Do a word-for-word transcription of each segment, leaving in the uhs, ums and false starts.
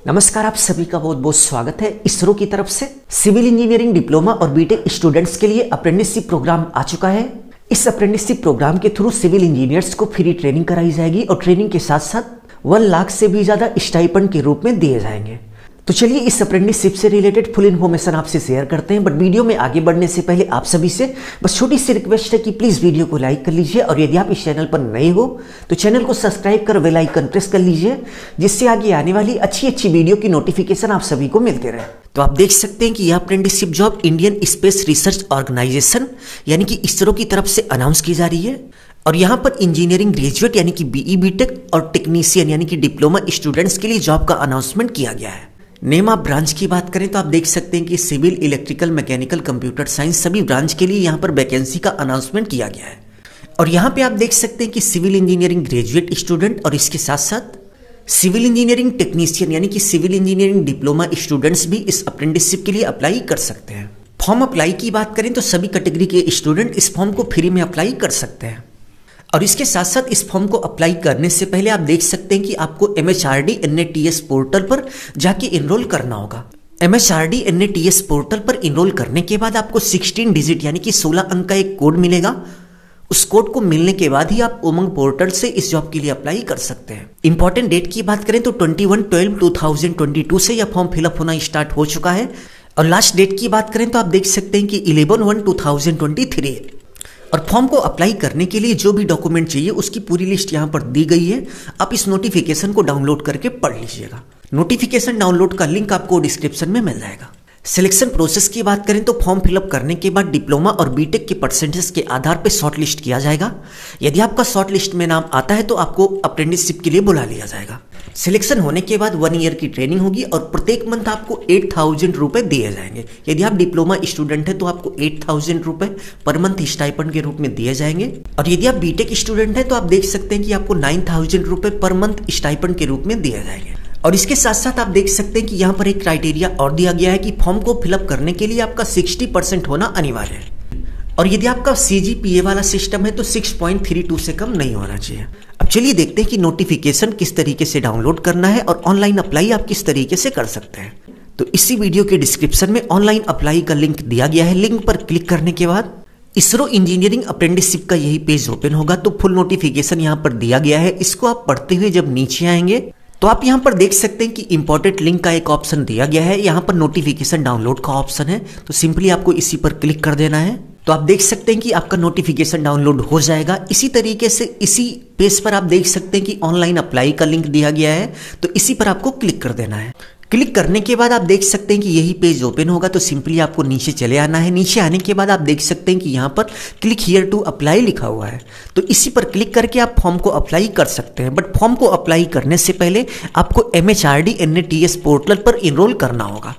नमस्कार, आप सभी का बहुत बहुत स्वागत है। इसरो की तरफ से सिविल इंजीनियरिंग डिप्लोमा और बीटेक स्टूडेंट्स के लिए अप्रेंटिसशिप प्रोग्राम आ चुका है। इस अप्रेंटिसशिप प्रोग्राम के थ्रू सिविल इंजीनियर्स को फ्री ट्रेनिंग कराई जाएगी और ट्रेनिंग के साथ साथ वन लाख से भी ज्यादा स्टाइपेंड के रूप में दिए जाएंगे। तो चलिए इस अप्रेंटिसशिप से रिलेटेड फुल इन्फॉर्मेशन आपसे शेयर करते हैं। बट वीडियो में आगे बढ़ने से पहले आप सभी से बस छोटी सी रिक्वेस्ट है कि प्लीज वीडियो को लाइक कर लीजिए और यदि आप इस चैनल पर नए हो तो चैनल को सब्सक्राइब कर बेल आइकन प्रेस कर लीजिए, जिससे आगे आने वाली अच्छी अच्छी वीडियो की नोटिफिकेशन आप सभी को मिलते रहे। तो आप देख सकते हैं कि यह apprenticeship job Indian Space Research Organisation यानी कि इसरो की तरफ से अनाउंस की जा रही है। और यहाँ पर इंजीनियरिंग ग्रेजुएट यानी कि बीई बीटेक और टेक्नीशियन यानी कि डिप्लोमा स्टूडेंट्स के लिए जॉब का अनाउंसमेंट किया गया है। नेम ऑफ ब्रांच की बात करें तो आप देख सकते हैं कि civil, electrical, mechanical, computer science सभी ब्रांच के लिए यहाँ पर वैकेंसी का अनाउंसमेंट किया गया है। और यहाँ पे आप देख सकते हैं कि सिविल इंजीनियरिंग ग्रेजुएट स्टूडेंट और इसके साथ साथ सिविल इंजीनियरिंग टेक्नीशियन यानी कि सिविल इंजीनियरिंग डिप्लोमा स्टूडेंट्स भी इस अप्रेंटिसशिप के लिए अप्लाई कर सकते हैं। फॉर्म अप्लाई की बात करें तो सभी कैटेगरी के स्टूडेंट इस फॉर्म को फ्री में अप्लाई कर सकते हैं। और इसके साथ साथ इस फॉर्म को अप्लाई करने से पहले आप देख सकते हैं कि आपको M H R D N A T S portal पर जाके इनरोल करना होगा। M H R D N A T S portal पर इनरोल करने के बाद आपको सोलह डिजिट यानी कि सोलह अंक का एक कोड मिलेगा। उस कोड को मिलने के बाद ही आप उमंग पोर्टल से इस जॉब के लिए अप्लाई कर सकते हैं। इंपॉर्टेंट डेट की बात करें तो इक्कीस बारह दो हज़ार बाईस से यह फॉर्म फिलअप होना स्टार्ट हो चुका है। और लास्ट डेट की बात करें तो आप देख सकते हैं कि ग्यारह एक दो हज़ार तेईस। और फॉर्म को अप्लाई करने के लिए जो भी डॉक्यूमेंट चाहिए उसकी पूरी लिस्ट यहाँ पर दी गई है। आप इस नोटिफिकेशन को डाउनलोड करके पढ़ लीजिएगा। नोटिफिकेशन डाउनलोड का लिंक आपको डिस्क्रिप्शन में मिल जाएगा। सिलेक्शन प्रोसेस की बात करें तो फॉर्म फिलअप करने के बाद डिप्लोमा और बीटेक के परसेंटेज के आधार पर शॉर्ट लिस्ट किया जाएगा। यदि आपका शॉर्ट लिस्ट में नाम आता है तो आपको अप्रेंटिसशिप के लिए बुला लिया जाएगा। सिलेक्शन होने के बाद वन ईयर की ट्रेनिंग होगी और प्रत्येक मंथ आपको एट थाउजेंड रुपए दिए जाएंगे। यदि आप डिप्लोमा स्टूडेंट हैं तो आपको एट थाउजेंड रुपए पर मंथ स्टाइपेंड के रूप में दिए जाएंगे। और यदि आप बीटेक स्टूडेंट हैं तो आप देख सकते हैं कि आपको नाइन थाउजेंड रुपए पर मंथ स्टाइपेंड के रूप में दिए जाएंगे। और इसके साथ साथ आप देख सकते हैं कि यहाँ पर एक क्राइटेरिया और दिया गया है कि फॉर्म को फिलअप करने के लिए आपका साठ परसेंट होना अनिवार्य है। और यदि आपका सी जी पी ए वाला सिस्टम है तो छह पॉइंट तीन दो से कम नहीं होना चाहिए। अब चलिए देखते हैं कि नोटिफिकेशन किस तरीके से डाउनलोड करना है और ऑनलाइन अप्लाई आप किस तरीके से कर सकते हैं। तो इसी वीडियो के डिस्क्रिप्शन में ऑनलाइन अप्लाई का लिंक दिया गया है। लिंक पर क्लिक करने के बाद इसरो इंजीनियरिंग अप्रेंटिसशिप का यही पेज ओपन होगा। तो फुल नोटिफिकेशन यहाँ पर दिया गया है। इसको आप पढ़ते हुए जब नीचे आएंगे तो आप यहाँ पर देख सकते हैं कि इंपॉर्टेंट लिंक का एक ऑप्शन दिया गया है। यहाँ पर नोटिफिकेशन डाउनलोड का ऑप्शन है, तो सिंपली आपको इसी पर क्लिक कर देना है। तो आप देख सकते हैं कि आपका नोटिफिकेशन डाउनलोड हो जाएगा। इसी तरीके से इसी पेज पर आप देख सकते हैं कि ऑनलाइन अप्लाई का लिंक दिया गया है, तो इसी पर आपको क्लिक कर देना है। क्लिक करने के बाद आप देख सकते हैं कि यही पेज ओपन होगा। तो सिंपली आपको नीचे चले आना है। नीचे आने के बाद आप देख सकते हैं कि यहाँ पर क्लिक हियर टू अप्लाई लिखा हुआ है, तो इसी पर क्लिक करके आप फॉर्म को अप्लाई कर सकते हैं। बट फॉर्म को अप्लाई करने से पहले आपको M H R D N A T S portal पर इनरोल करना होगा,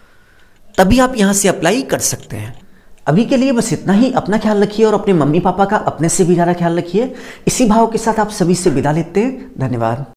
तभी आप यहाँ से अप्लाई कर सकते हैं। अभी के लिए बस इतना ही। अपना ख्याल रखिए और अपने मम्मी पापा का अपने से भी ज़्यादा ख्याल रखिए। इसी भाव के साथ आप सभी से विदा लेते हैं। धन्यवाद।